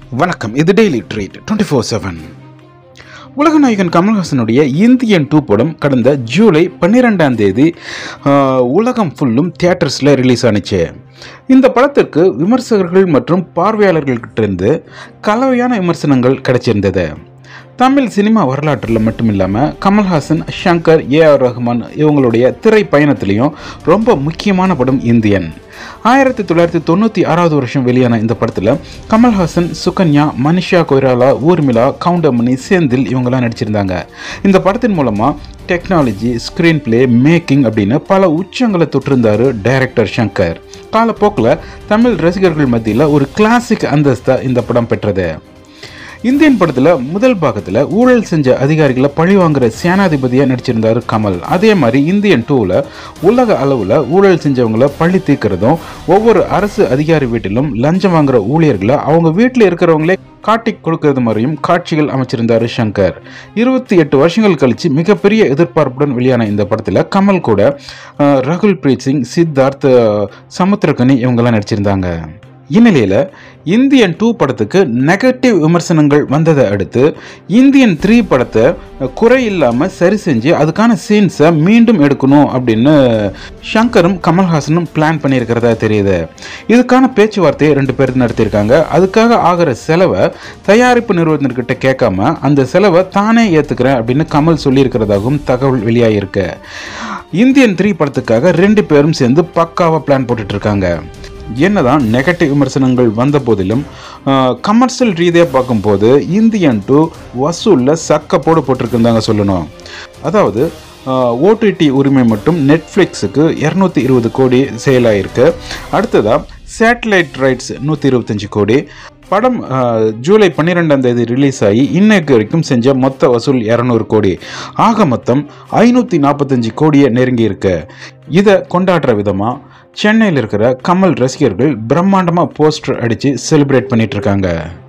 வணக்கம். இது daily treat 24/7. உலகநாயகன் கமல்ஹாசனுடைய Indian 2 படம் கடந்த ஜூலை 12ஆம் தேதி உலகம் ஃபுல்லும் தியேட்டர்ஸில் ரிலீஸ் ஆனிச்சு. இந்த படத்திற்கு விமர்சகர்கள் மற்றும் பார்வையாளர்கள்கிட்ட கலவையான விமர்சனங்கள் கிடைச்சிருந்தது. தமிழ் சினிமா வரலாற்றில் மட்டும் இல்லாமல் கமல்ஹாசன், ஷங்கர், ஏஆர் ரஹ்மான் இவங்களுடைய திரை பயணத்திலையும் ரொம்ப முக்கியமான படம் இந்தியன். 1996 வருஷம் வெளியான இந்த படத்தில் கமல்ஹாசன், சுகன்யா, மனிஷா கொய்ராலா, ஊர்மிளா, கவுண்டமணி, செந்தில் இவங்கெல்லாம் நடிச்சிருந்தாங்க. இந்த படத்தின் மூலமாக டெக்னாலஜி, ஸ்க்ரீன் பிளே, மேக்கிங் அப்படின்னு பல உச்சங்களை தொட்டிருந்தார் டைரக்டர் ஷங்கர். காலப்போக்கில் தமிழ் ரசிகர்கள் மத்தியில் ஒரு கிளாசிக் அந்தஸ்தை இந்த படம் பெற்றது. இந்தியன் படத்தில் முதல் பாகத்தில் ஊழல் செஞ்ச அதிகாரிகளை பழிவாங்குற சேனாதிபதியாக நடிச்சிருந்தார் கமல். அதே மாதிரி இந்தியன் 2ல் உலக அளவில் ஊழல் செஞ்சவங்களை பழி தீர்க்கிறதும், ஒவ்வொரு அரசு அதிகாரி வீட்டிலும் லஞ்சம் வாங்குற ஊழியர்களை அவங்க வீட்டில் இருக்கிறவங்களே காட்டி கொடுக்கறது மாதிரியும் காட்சிகள் அமைச்சிருந்தார் ஷங்கர். 28 வருஷங்கள் கழித்து மிகப்பெரிய எதிர்பார்ப்புடன் வெளியான இந்த படத்தில் கமல் கூட ரகுல் பிரீத் சிங், சித்தார்த், சமுத்திரகனி இவங்கெல்லாம் நடிச்சிருந்தாங்க. இந்நிலையில் இந்தியன் 2 படத்துக்கு நெகட்டிவ் விமர்சனங்கள் வந்ததை அடுத்து இந்தியன் 3 படத்தை குறை இல்லாமல் சரி செஞ்சு அதுக்கான சீன்ஸை மீண்டும் எடுக்கணும் அப்படின்னு ஷங்கரும் கமல்ஹாசனும் பிளான் பண்ணியிருக்கிறதா தெரியுது. இதுக்கான பேச்சுவார்த்தையை 2 பேர் நடத்தியிருக்காங்க. அதுக்காக ஆகிற செலவை தயாரிப்பு நிறுவனத்திற்கிட்ட கேட்காம அந்த செலவை தானே ஏற்றுக்கிறேன் அப்படின்னு கமல் சொல்லியிருக்கிறதாகவும் தகவல் வெளியாகிருக்கு. இந்தியன் 3 படத்துக்காக 2 பேரும் சேர்ந்து பக்காவாக பிளான் போட்டுட்டு இருக்காங்க. என்னதான் நெகட்டிவ் விமர்சனங்கள் வந்த போதிலும் கமர்ஷியல் ரீதியாக பார்க்கும்போது இந்தியன் 2 வசூலில் சக்க போட்டிருக்குன்னு சொல்லணும். அதாவது ஓடிடி உரிமை மட்டும் நெட்ஃப்ளிக்ஸுக்கு 220 கோடி சேலாயிருக்கு. அடுத்ததாக சேட்டலைட் ரைட்ஸ் 125 கோடி. படம் ஜூலை 12ஆம் தேதி ரிலீஸ் ஆகி இன்னைக்கு வரைக்கும் செஞ்ச மொத்த வசூல் 200 கோடி. ஆக மொத்தம் 545 கோடியை நெருங்கி இருக்கு. இதை கொண்டாடுற விதமாக சென்னையில் இருக்கிற கமல் ரசிகர்கள் பிரம்மாண்டமாக போஸ்டர் அடித்து செலிப்ரேட் பண்ணிட்டு இருக்காங்க.